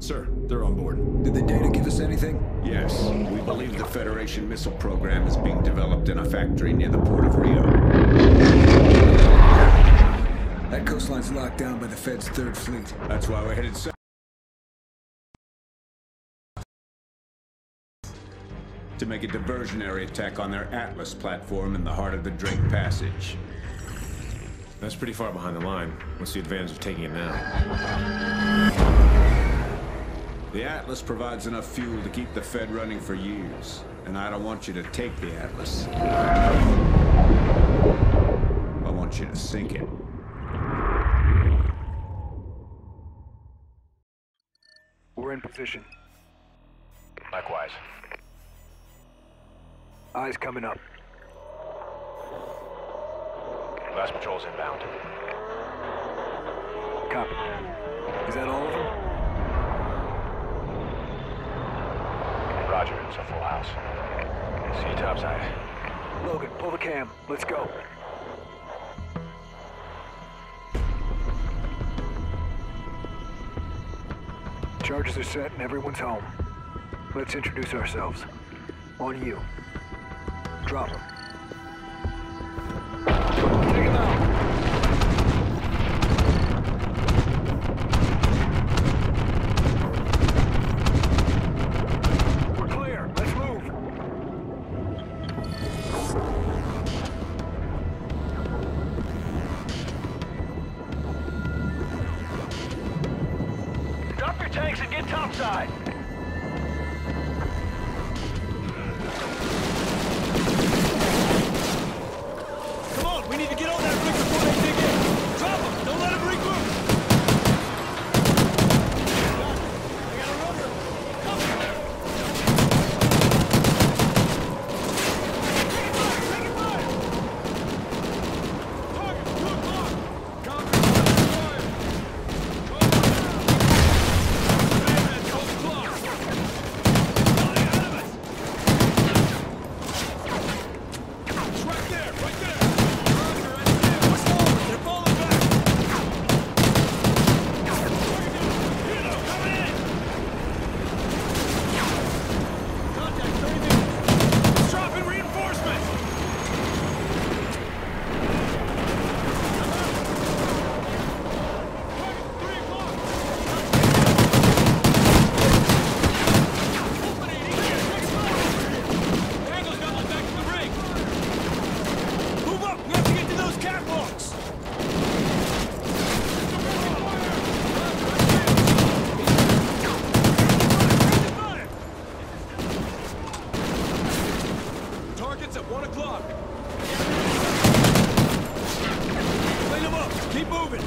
Sir, they're on board. Did the data give us anything? Yes. We believe the Federation missile program is being developed in a factory near the port of Rio. That coastline's locked down by the Fed's 3rd Fleet. That's why we're headed south. To make a diversionary attack on their Atlas platform in the heart of the Drake Passage. That's pretty far behind the line. What's the advantage of taking it now? The Atlas provides enough fuel to keep the Fed running for years. And I don't want you to take the Atlas. I want you to sink it. We're in position. Likewise. Eyes coming up. Last patrol's inbound. Copy. Is that all of them? Roger, it's a full house. See you topside. Logan, pull the cam. Let's go. Charges are set and everyone's home. Let's introduce ourselves. On you. Drop them. Take him out. We're clear. Let's move. Drop your tanks and get topside. We need to get on that rig before they dig in. Drop them! Don't let them regroup! I got a rubber! Come on! Take it fire! Target, 2 o'clock! Conquer, fire! Man, 12 o'clock! Coming out of us! It's right there! Right there! Target's at 1 o'clock. Clean them up. Keep moving.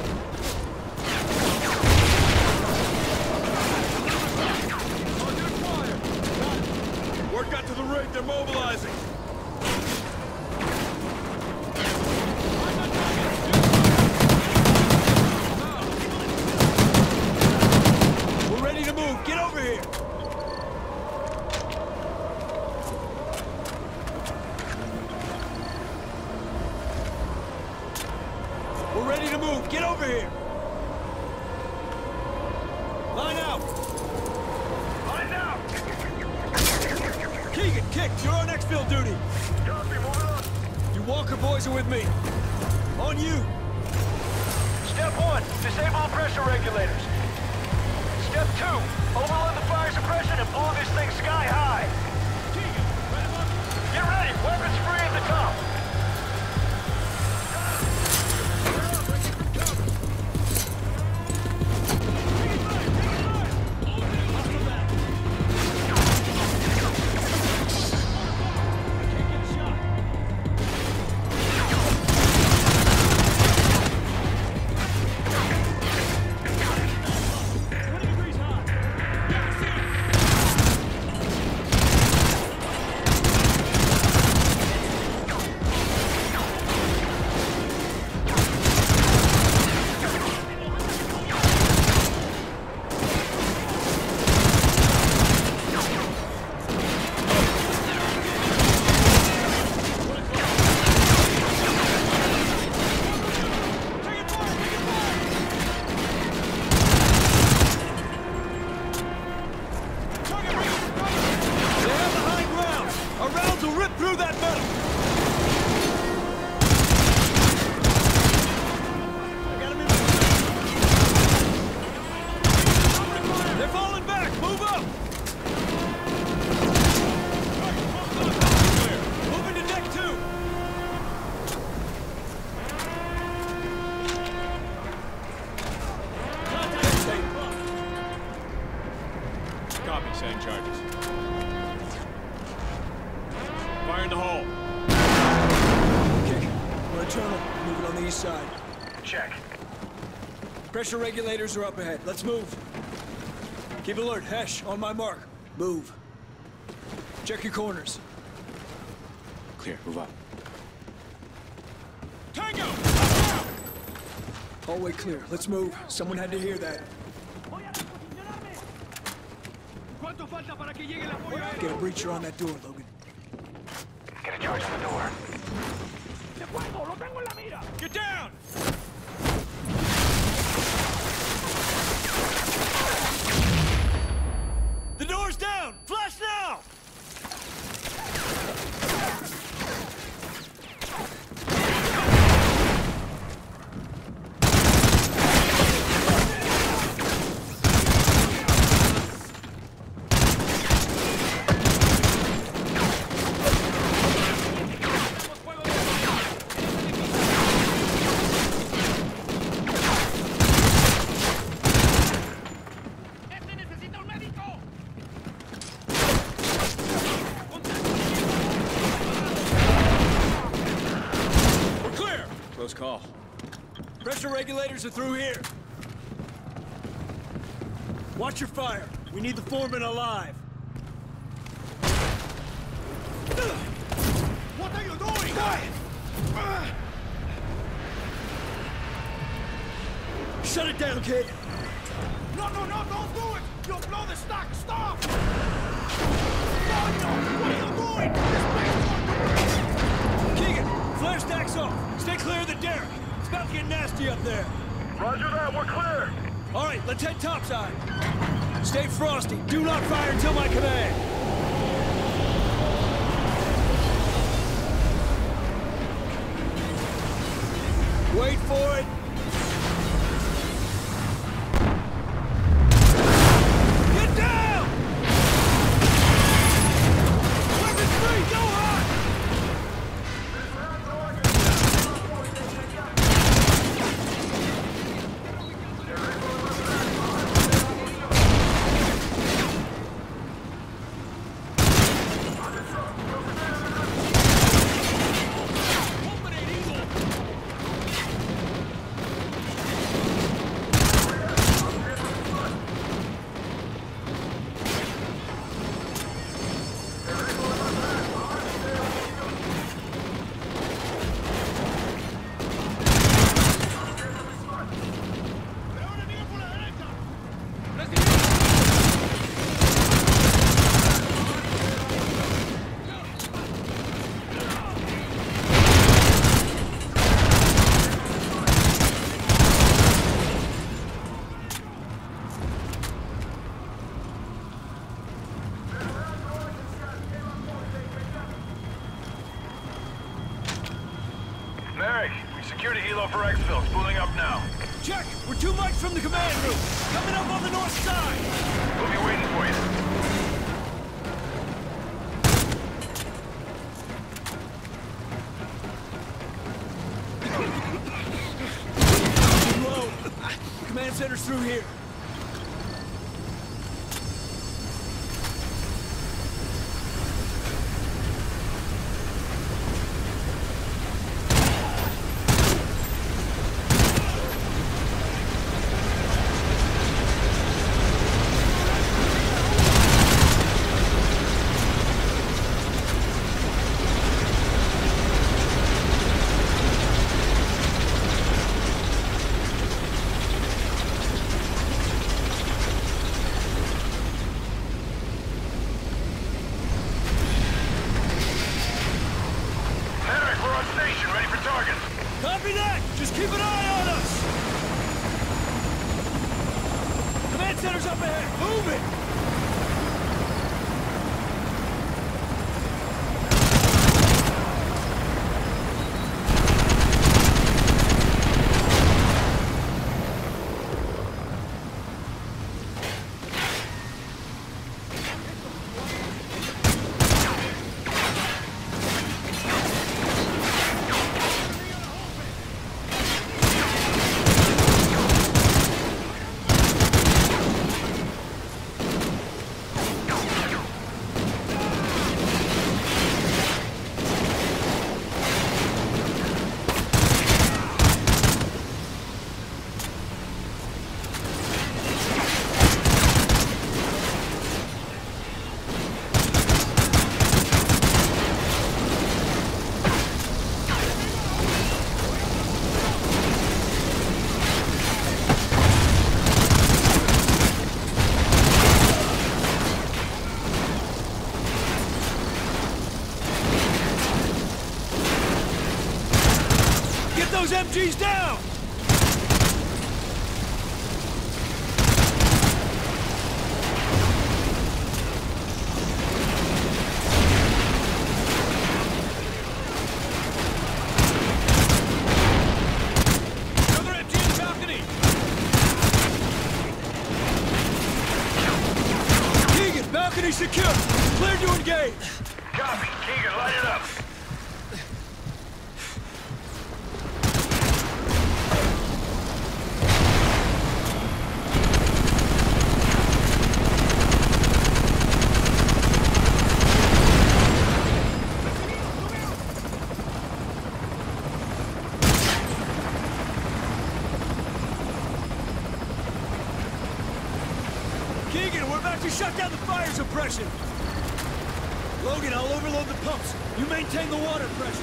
Target fire. Got it. Word got to the rig. They're mobilizing. We're ready to move. Get over here. We're ready to move. Get over here. Line out. Line out! Keegan, kick. You're on exfil duty. Copy, moving on. You Walker boys are with me. On you. Step 1, disable the pressure regulators. Step 2, overload the fire suppression and blow this thing sky high. Keegan, rev him up. Get ready, weapons free at the top. Copy, setting charges. Fire in the hole. Okay, we're internal. Moving on the east side. Check. Pressure regulators are up ahead. Let's move. Keep alert. Hesh, on my mark. Move. Check your corners. Clear, move up. Tango! Hallway clear. Let's move. Someone had to hear that. Get a breacher on that door, Logan. Get a charge on the door. Get down! The door's down! Flash now! Close call. Pressure regulators are through here. Watch your fire. We need the foreman alive. What are you doing? Shut it down, kid. No, don't do it! You'll blow the stock! Stop! No, what are you doing? Keegan, flare stacks off. Stay clear of the derrick. It's about to get nasty up there. Roger that, we're clear. All right, let's head topside. Stay frosty. Do not fire until my command. Wait for it. Get down! Weapons free, go hot! Merrick, we secured a helo for exfil. Spooling up now. Check! We're 2 mics from the command room. Coming up on the north side. We'll be waiting for you. Low. Command center's through here. Merrick, we're on station, ready for target. Copy that! Just keep an eye on us! Command center's up ahead! Move it! MG's down! Another MG in the balcony! Keegan, balcony secure! Clear to engage! Copy. Keegan, light it up. Keegan, we're about to shut down the fire suppression! Logan, I'll overload the pumps. You maintain the water pressure.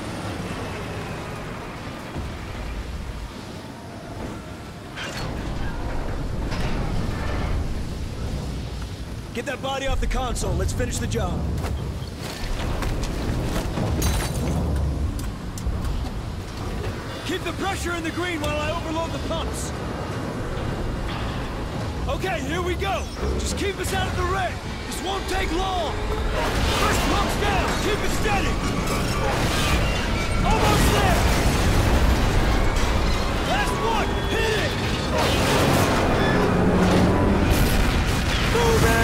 Get that body off the console. Let's finish the job. Keep the pressure in the green while I overload the pumps. Okay, here we go. Just keep us out of the red. This won't take long. First pump's down. Keep it steady. Almost there. Last one. Hit it. Move it.